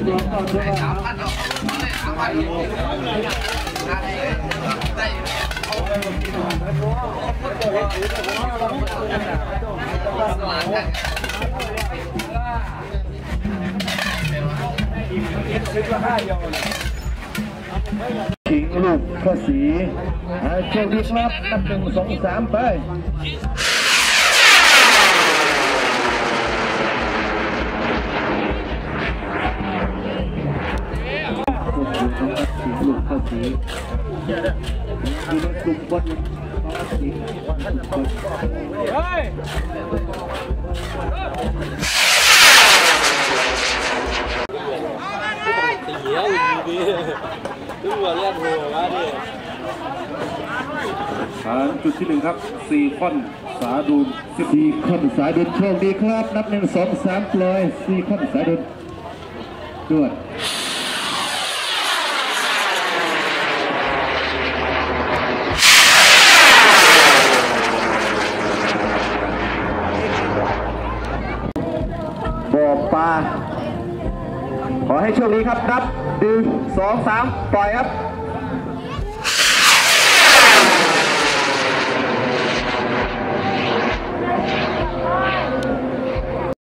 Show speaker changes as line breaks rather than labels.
ขิงลูกข้อสีโชคดีครับนับ1 2 3ไปลูกข้อสีอยู่ในกลุ่มบอลจุดที่1ครับ4 ข้อนสาดุล4 ข้อนสาดุลโชคดีครับนับ1 2 3ปล่อย4 ข้อนสาดุลด้วยบ่อปลาขอให้โชคดีครับนับ1 2 3ปล่อยครับ